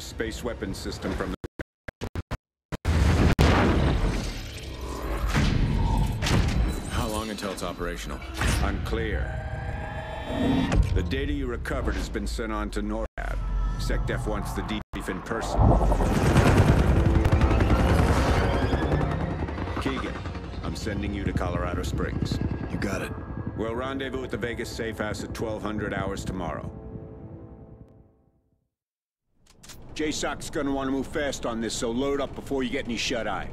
space weapons system from the... How long until it's operational? Unclear. The data you recovered has been sent on to NORAD. SecDef wants the debrief in person. Keegan, I'm sending you to Colorado Springs. You got it. We'll rendezvous at the Vegas safe house at 1200 hours tomorrow. JSOC's gonna want to move fast on this, so load up before you get any shut-eye.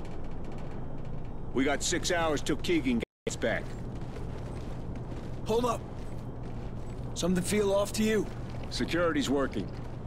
We got 6 hours till Keegan gets back. Hold up. Something feel off to you? Security's working.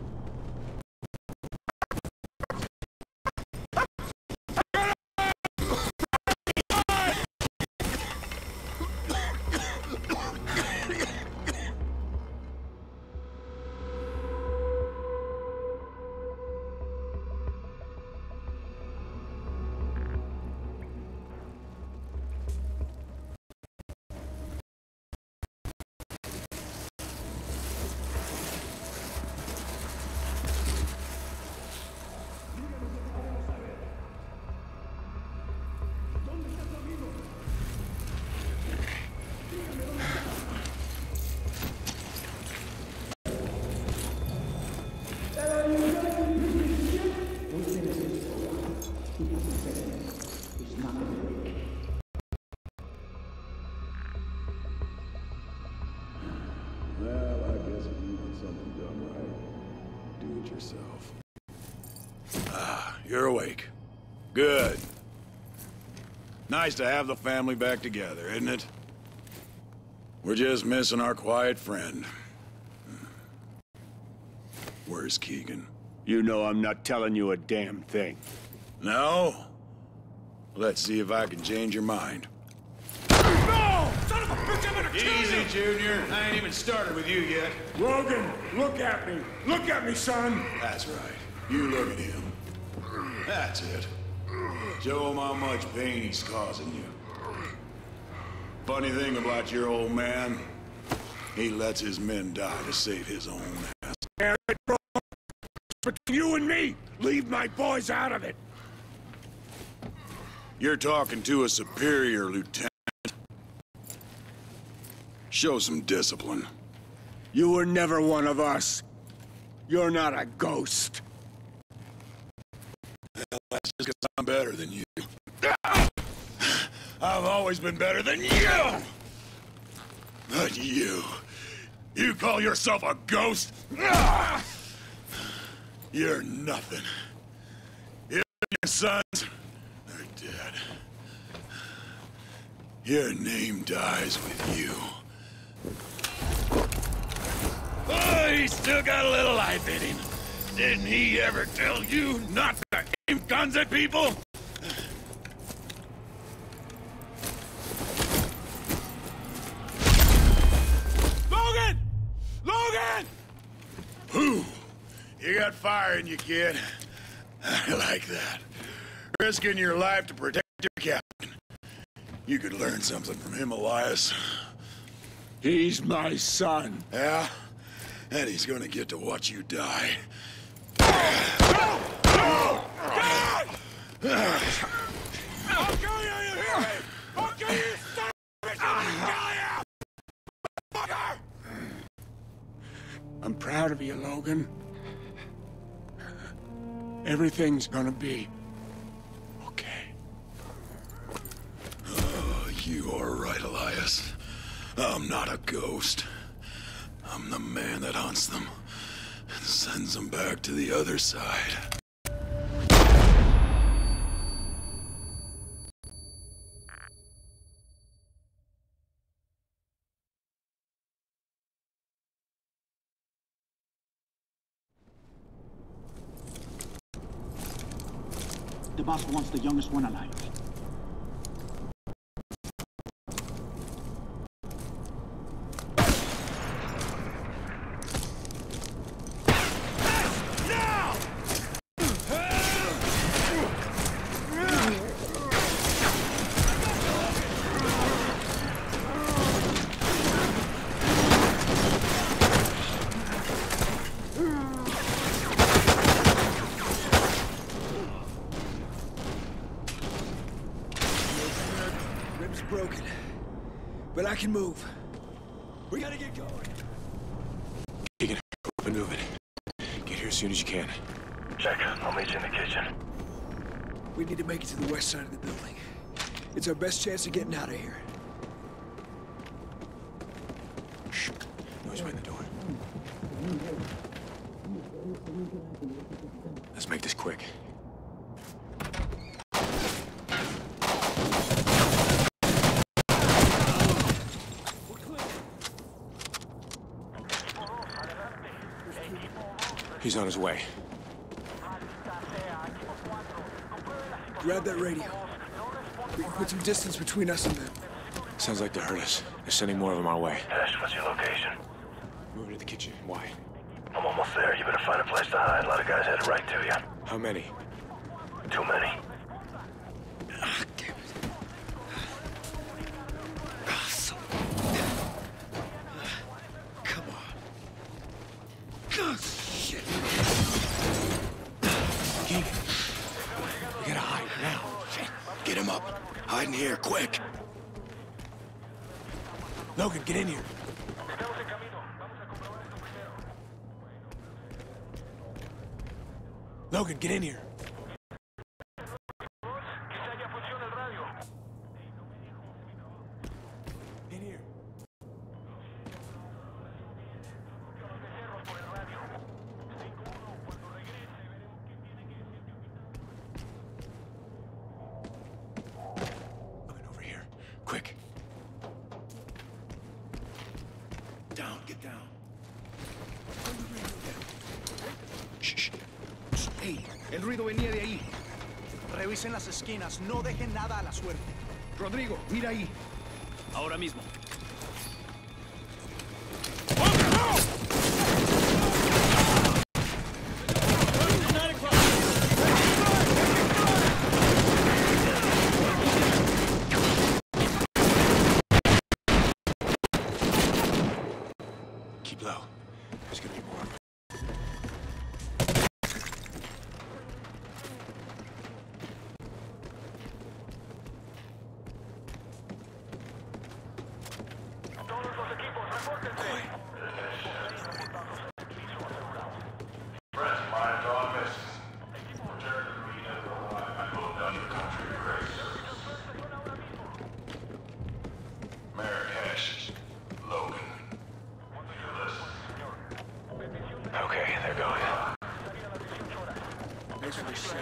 You're awake. Good. Nice to have the family back together, isn't it? We're just missing our quiet friend. Where's Keegan? You know I'm not telling you a damn thing. No? Let's see if I can change your mind. No! Son of a bitch, I'm gonna kill you! Easy, Junior. I ain't even started with you yet. Logan, look at me! Look at me, son! That's right. You look at him. That's it. Show him how much pain he's causing you. Funny thing about your old man, he lets his men die to save his own ass. But you and me, leave my boys out of it! You're talking to a superior, Lieutenant. Show some discipline. You were never one of us. You're not a ghost. Well, that's just 'cause I'm better than you. I've always been better than you! But you call yourself a ghost? You're nothing. You and your sons are dead. Your name dies with you. Oh, he's still got a little life in him. Didn't he ever tell you not to aim guns at people? Logan! Logan! Whew. You got fire in you, kid. I like that. Risking your life to protect your captain. You could learn something from him, Elias. He's my son. Yeah? And he's gonna get to watch you die. No! No! God! I'll kill you, you hear me? I'll kill you, you son of a bitch! I'll kill you! Fucker! I'm proud of you, Logan. Everything's gonna be okay. Oh, you are right, Elias. I'm not a ghost. I'm the man that hunts them and sends them back to the other side. The boss wants the youngest one alive. but I can move. We gotta get going. Keegan, up and moving. Get here as soon as you can. Check. I'll meet you in the kitchen. We need to make it to the west side of the building. It's our best chance of getting out of here. Shh. Noise behind the door. Let's make this quick. He's on his way. Grab that radio. We can put some distance between us and them. Sounds like they heard us. They're sending more of them our way. Ash, what's your location? Moving to the kitchen. Why? I'm almost there. You better find a place to hide. A lot of guys headed right to you. How many? Too many. Ah, damn it. Ah, come on. Oh, shit. Keegan. We gotta hide now. Shit. Get him up. Hide in here, quick. Logan, get in here. Logan, get in here. In here. Logan, over here. Quick. Down, get down. Turn the radio down. Shh. Ey, el ruido venía de ahí. Revisen las esquinas, no dejen nada a la suerte. Rodrigo, mira ahí. Ahora mismo. Keep low. There's gonna be more. Okay, they're going. Thanks for the shit.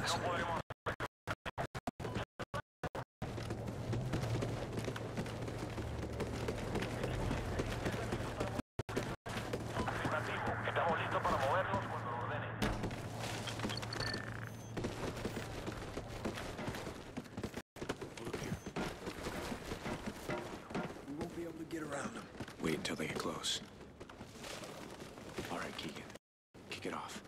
We won't be able to get around them. Wait until they get close. All right, Keegan. Kick it off.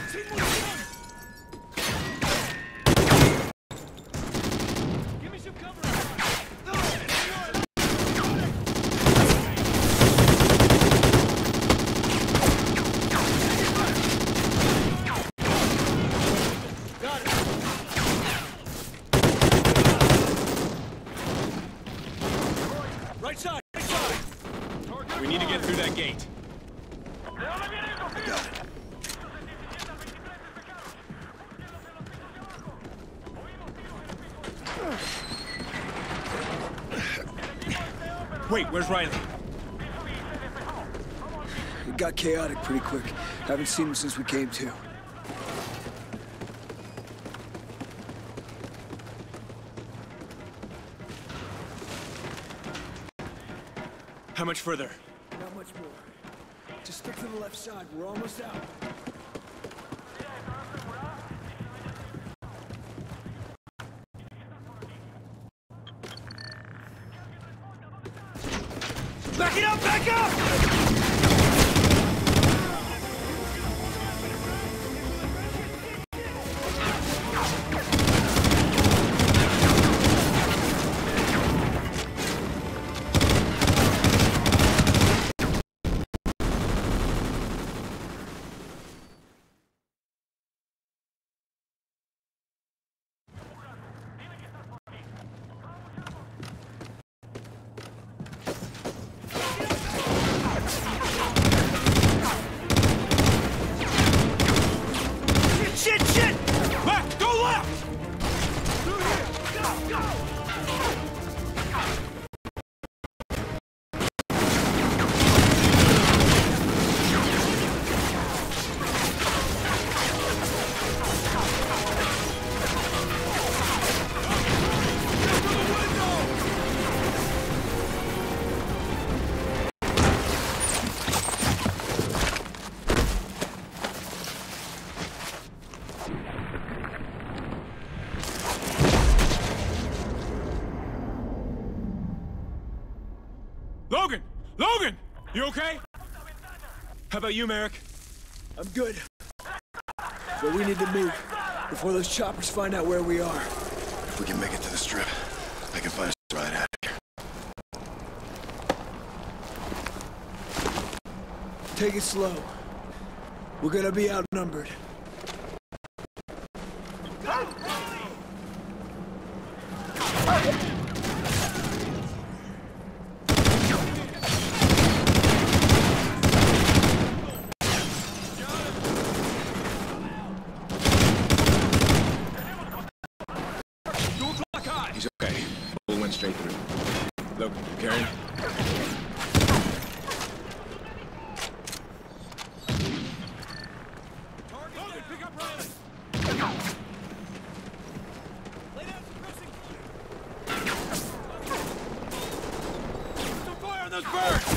Give me some cover! Got it! Right side! Right side! We need to get through that gate. Got it. Wait, where's Riley? It got chaotic pretty quick. Haven't seen him since we came to. How much further? Not much more. Just stick to the left side. We're almost out. Back it up! Back up! Shit! Shit! Left! Go left! Logan! Logan! You okay? How about you, Merrick? I'm good. But we need to move before those choppers find out where we are. If we can make it to the strip, I can find us a ride out of here. Take it slow. We're gonna be outnumbered. He's okay. Bullet went straight through. Logan, you carrying? Logan, pick up Riley! Lay down some pressing fire! Some fire on those birds!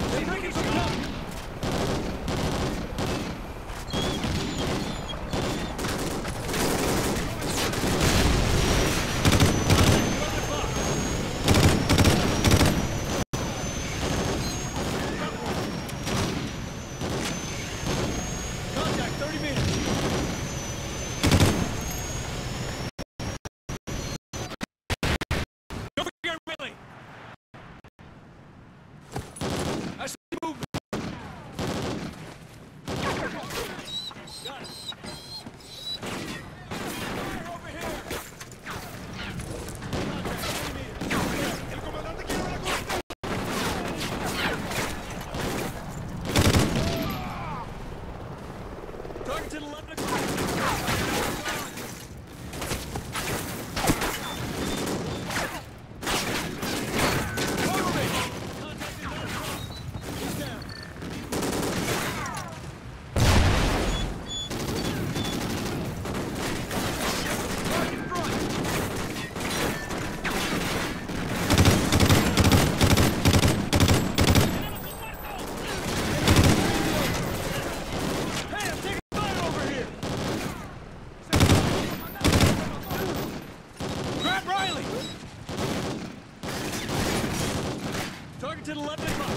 to the left and right.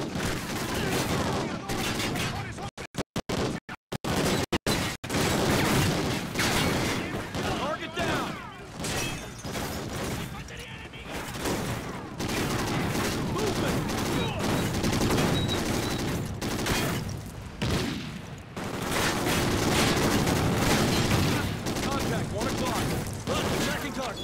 Target down. Contact, 1 o'clock. Run, tracking target.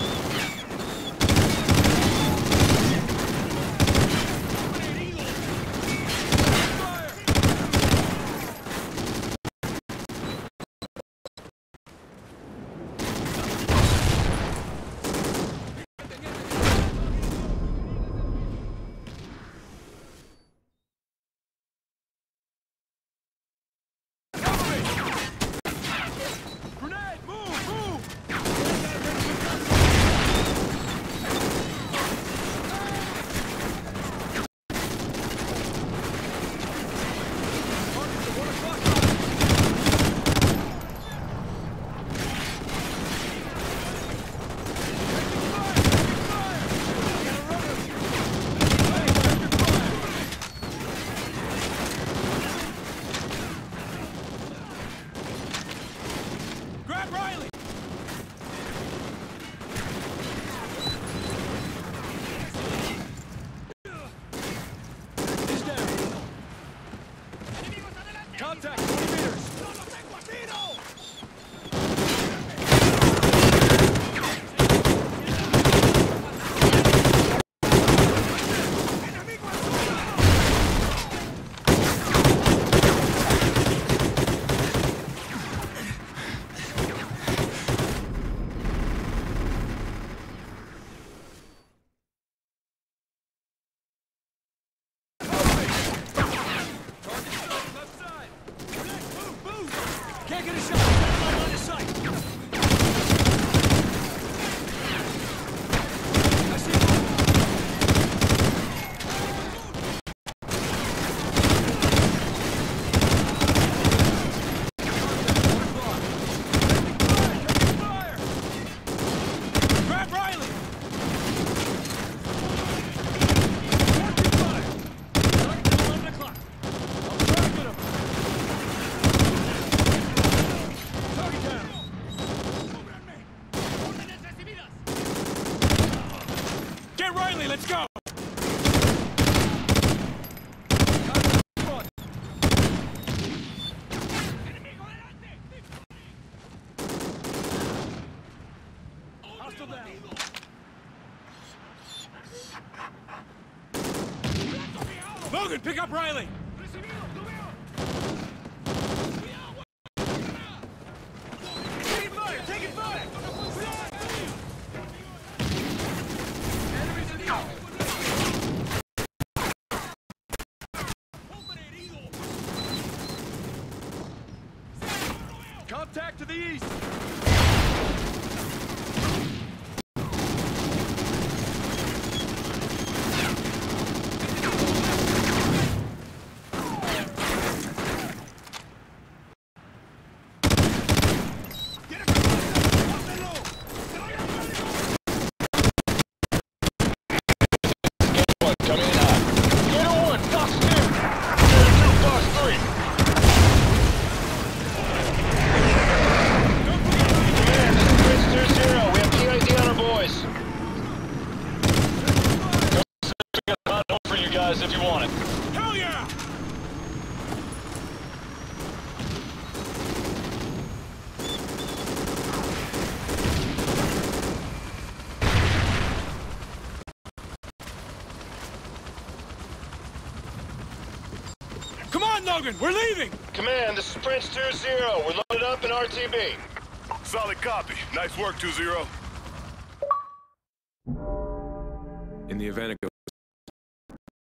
Contact, 20 meters! Can't get a shot. Line of sight. I see one. Fire! Grab Riley! Fire! Target to 11 o'clock. I'll target him. Target down. Get Riley, let's go! Hostile down. Logan, pick up Riley! Taking fire! Contact to the east! on, Logan! We're leaving! Command, this is Prince 2-0. We're loaded up in RTB. Solid copy. Nice work, 2-0. In the event it goes